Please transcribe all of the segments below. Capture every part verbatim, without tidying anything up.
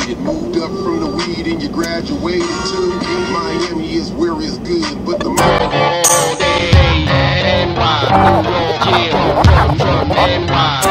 You moved up from the weed and you graduated too. Miami is where it's good, but the all day and why? Yeah, from N Y.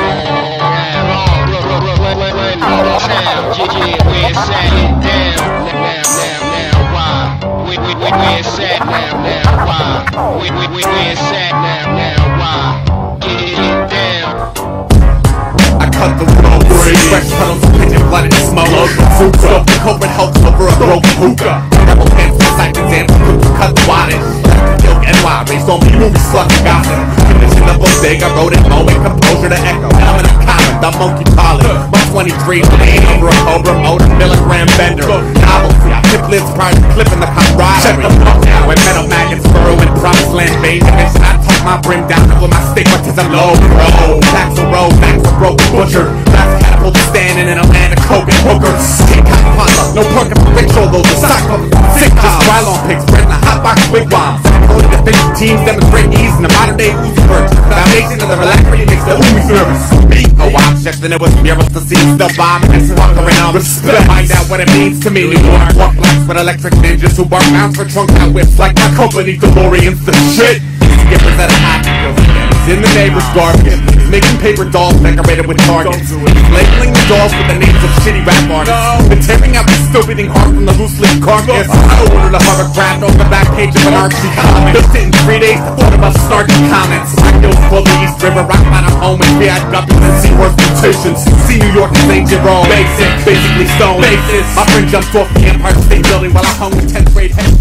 Run the town, yeah, where it's at it down. Now, now, now, why? We, we, we, where it's at now, now, why? We, we, we, where it's at now, now, why? Get it down. I cut the road, fresh puddles of pigeon blood and smoke. Smoke the corporate health over a broken hookah. Rebel pants for cycles and cut the wattage. Yoke N Y based on B-movie slugs and gossip. Condition the bodega, wrote it, moment, composure to echo. Now I'm in a comic, the monkey poly. My twenty-three, playing over a cobra, motor, milligram bender. Novelty, I tip lips prior to clipping the camaraderie. Shut the fuck down when metal maggots burrow in promised land base. Mission, I tuck my brim down with my stigmatism low, bro. Tax a road, backs a broken butcher. That's catapult standing in a land of coke and hookers. Kick hot panda, no perk of ritual, those are sock puppets. Sick cops, Rylon pigs, spread in a hot box wigwam. Only the fifty teams demonstrate ease in the modern day Uzi birds. Foundation of the relaxery makes the Umis nervous. Me, no object, and it was mirrors to see the bomb and walk around. Respect, find out what it means to me. New York, walk blocks with electric ninjas who bark rounds for trunk out whips like my company DeLorean's the shit. Skippers at a hot in the neighbor's garden, making paper dolls decorated with targets, labeling the dolls with the names of shitty rap artists, and tearing out the still-beating heart from the loose-leaf carcass. I ordered a hovercraft on the back page of an Archie comic. Built it in three days to thought about snarky comments. I killed for the East River, rock bottom home, and V I W and Seaworth mutations. See New York and Saint Jerome, basic, basically stone. Basis. My friend jumped off the Empire State Building while I hung with tenth grade head.